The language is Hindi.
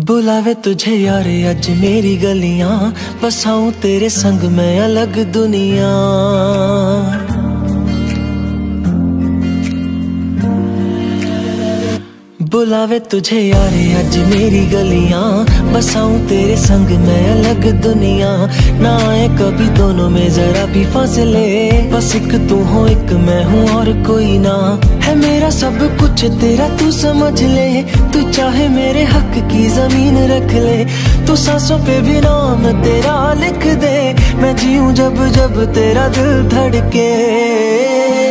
बुलावे तुझे यार अज मेरी गलियां, बसाऊं तेरे संग मैं अलग दुनिया। बुलावे तुझे यार अज मेरी गलियां, बसाऊं तेरे संग मैं अलग दुनिया। ना आए कभी दोनों में जरा भी फासले, बस एक तू हो एक मैं हूँ और कोई ना। है मेरा सब कुछ तेरा तू समझ ले, तू चाहे मेरे हक की जमीन रख ले। तू सांसों पे भी नाम तेरा लिख दे, मैं जीऊं जब जब तेरा दिल धड़के।